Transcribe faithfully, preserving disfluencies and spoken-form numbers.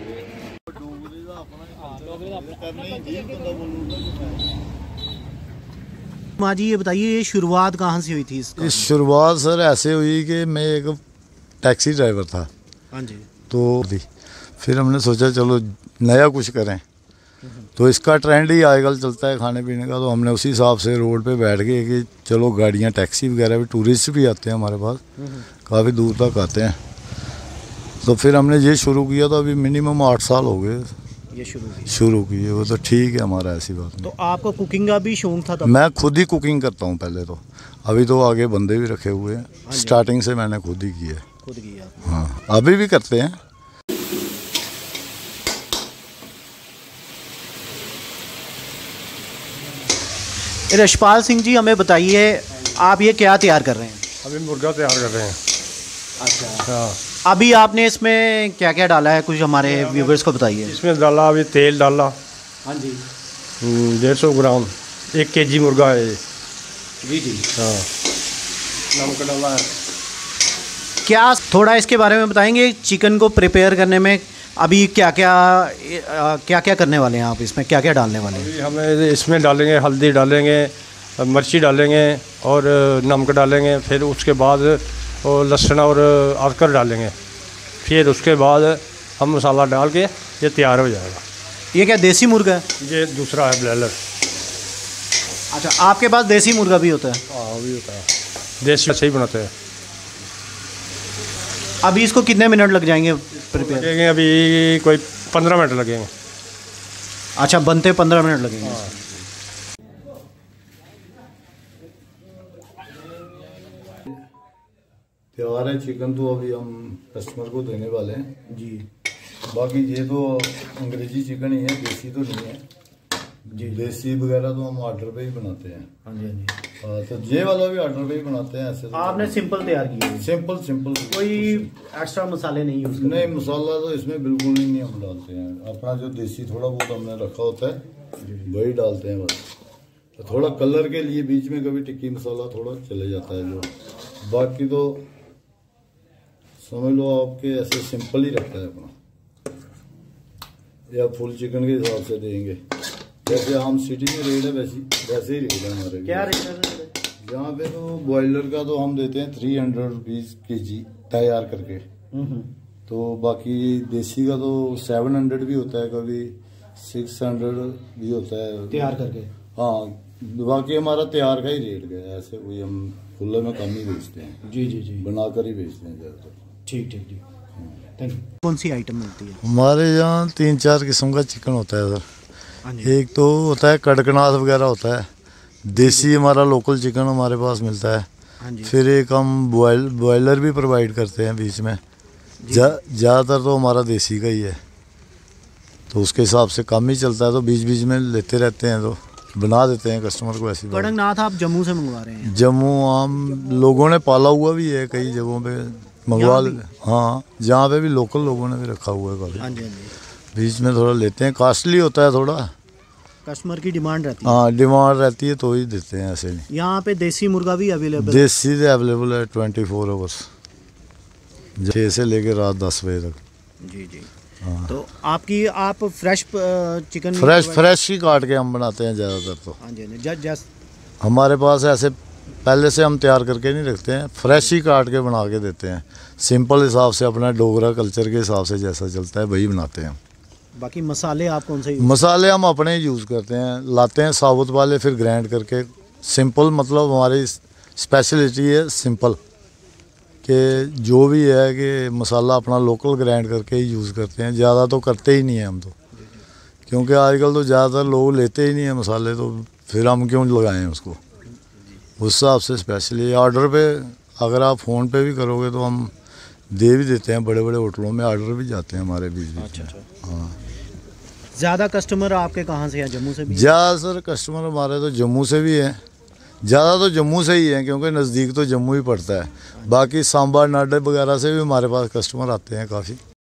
माँ जी ये बताइए, ये शुरुआत कहाँ से हुई थी इसका? इस शुरुआत सर ऐसे हुई कि मैं एक टैक्सी ड्राइवर था। हाँ जी। तो फिर हमने सोचा चलो नया कुछ करें, तो इसका ट्रेंड ही आजकल चलता है खाने पीने का। तो हमने उसी हिसाब से रोड पे बैठ गए कि चलो गाड़ियाँ टैक्सी वगैरह भी, टूरिस्ट भी आते हैं हमारे पास, काफ़ी दूर तक आते हैं। तो फिर हमने ये शुरू किया, तो अभी मिनिमम आठ साल हो गए ये शुरू की शुरू किए। वो तो ठीक है, हमारा ऐसी बात नहीं। तो आपको कुकिंग का भी शौक था तब? मैं खुद ही कुकिंग करता हूँ पहले तो, अभी तो आगे बंदे भी रखे हुए हैं। स्टार्टिंग से मैंने खुद ही किया है। खुद किया? हाँ, अभी भी करते हैं। रशपाल सिंह जी हमें बताइए, आप ये क्या तैयार कर रहे हैं? अभी मुर्गा तैयार कर रहे हैं। अच्छा। हाँ। अभी आपने इसमें क्या क्या डाला है, कुछ हमारे व्यूवर्स को बताइए। इसमें डाला, अभी तेल डाला। हाँ जी। डेढ़ सौ ग्राम, एक के जी मुर्गा है ये। जी जी। हाँ। नमक डाला है। क्या थोड़ा इसके बारे में बताएंगे, चिकन को प्रिपेयर करने में अभी क्या क्या क्या क्या करने वाले हैं आप, इसमें क्या क्या डालने वाले हैं? अभी हमें इसमें डालेंगे हल्दी डालेंगे, मिर्ची डालेंगे और नमक डालेंगे। फिर उसके बाद और लहसुन और अदरक डालेंगे। फिर उसके बाद हम मसाला डाल के ये तैयार हो जाएगा। ये क्या देसी मुर्गा है? ये दूसरा है ब्रॉयलर। अच्छा, आपके पास देसी मुर्गा भी होता है? हाँ, भी होता है, देसी से ही बनाते हैं। अभी इसको कितने मिनट लग जाएंगे प्रिपेयर? लगेंगे अभी कोई पंद्रह मिनट लगेंगे। अच्छा, बनते पंद्रह मिनट लगेंगे। हाँ। तैयार है चिकन, तो अभी हम कस्टमर को देने वाले हैं जी। बाकी ये तो अंग्रेजी चिकन ही है, देसी तो नहीं है जी। देसी वगैरह तो हम ऑर्डर पे ही बनाते हैं। हाँ जी, हाँ जी। आ, तो ये वाला भी ऑर्डर पे ही बनाते हैं। ऐसे तो आपने सिंपल तैयार किया है? सिंपल सिंपल, कोई एक्स्ट्रा मसाले नहीं यूज? नहीं, मसाला तो इसमें बिल्कुल ही नहीं हम डालते हैं। अपना जो देसी थोड़ा बहुत हमने रखा होता है वही डालते हैं बस। तो थोड़ा कलर के लिए बीच में कभी टिक्की मसाला थोड़ा चले जाता है जो, बाकी तो समझ लो आपके ऐसे सिंपल ही रखता है अपना। या फुल चिकन के हिसाब से देंगे, जैसे आम सिटी में रेट है वैसी वैसे ही रेट है हमारे। क्या रेट है यहाँ पे? तो बॉयलर का तो हम देते हैं थ्री हंड्रेड रुपीज के जी तैयार करके। तो बाकी देसी का तो सेवन हंड्रेड भी होता है, कभी सिक्स हंड्रेड भी होता है तैयार करके। हाँ, बाकी हमारा तैयार का ही रेट गया, ऐसे कोई हम खुले में कम ही बेचते हैं। जी जी जी, बनाकर ही बेचते हैं ज्यादातर। ठीक ठीक ठीक, थैंक यू। कौन सी आइटम मिलती है? हमारे यहाँ तीन चार किस्म का चिकन होता है सर। एक तो होता है कड़कनाथ वगैरह होता है, देसी हमारा लोकल चिकन हमारे पास मिलता है। फिर एक हम बॉयल बॉयलर भी प्रोवाइड करते हैं बीच में। ज़्यादातर तो हमारा देसी का ही है, तो उसके हिसाब से कम ही चलता है, तो बीच बीच में लेते रहते हैं, तो बना देते हैं कस्टमर को। ऐसी कड़कनाथ आप जम्मू से मंगवा रहे हैं? जम्मू आम लोगों ने पाला हुआ भी है, कई जगहों पे मंगवा लेते। हाँ, जहाँ पे भी लोकल लोगों ने भी रखा हुआ है काफ़ी। हाँ जी, हाँ जी। बीच में थोड़ा लेते हैं, कॉस्टली होता है थोड़ा, कस्टमर की डिमांड रहती है। हाँ, डिमांड रहती है तो ही देते हैं, ऐसे नहीं। यहाँ पे देसी मुर्गा भी अवेलेबल? देसी से अवेलेबल है ट्वेंटी फोर आवर्स, छः से लेकर रात दस बजे तक। जी जी। हाँ। तो आपकी आप फ्रेश चिकन? फ्रेश फ्रेश ही काट के हम बनाते हैं ज़्यादातर तो। हाँ जी, जस्ट जस्ट हमारे पास ऐसे पहले से हम तैयार करके नहीं रखते हैं, फ्रेश ही काट के बना के देते हैं। सिंपल हिसाब से अपना डोगरा कल्चर के हिसाब से जैसा चलता है वही बनाते हैं। बाकी मसाले आप कौन से? मसाले हम अपने ही यूज़ करते हैं, लाते हैं साबुत वाले, फिर ग्राइंड करके। सिंपल मतलब हमारी स्पेशलिटी है सिंपल, कि जो भी है कि मसाला अपना लोकल ग्राइंड करके ही यूज़ करते हैं। ज़्यादा तो करते ही नहीं हैं हम तो, क्योंकि आजकल तो ज़्यादातर लोग लेते ही नहीं हैं मसाले, तो फिर हम क्यों लगाएं उसको। उस हिसाब से स्पेशली ऑर्डर पे अगर आप फ़ोन पे भी करोगे तो हम दे भी देते हैं, बड़े बड़े होटलों में ऑर्डर भी जाते हैं हमारे बीच बीच में। हाँ। ज़्यादा कस्टमर आपके कहाँ से हैं? जम्मू से भी? ज़्यादा सर कस्टमर हमारे तो जम्मू से भी हैं, ज़्यादा तो जम्मू से ही हैं, क्योंकि नज़दीक तो जम्मू ही पड़ता है। बाकी सांबा नाडे वगैरह से भी हमारे पास कस्टमर आते हैं काफ़ी।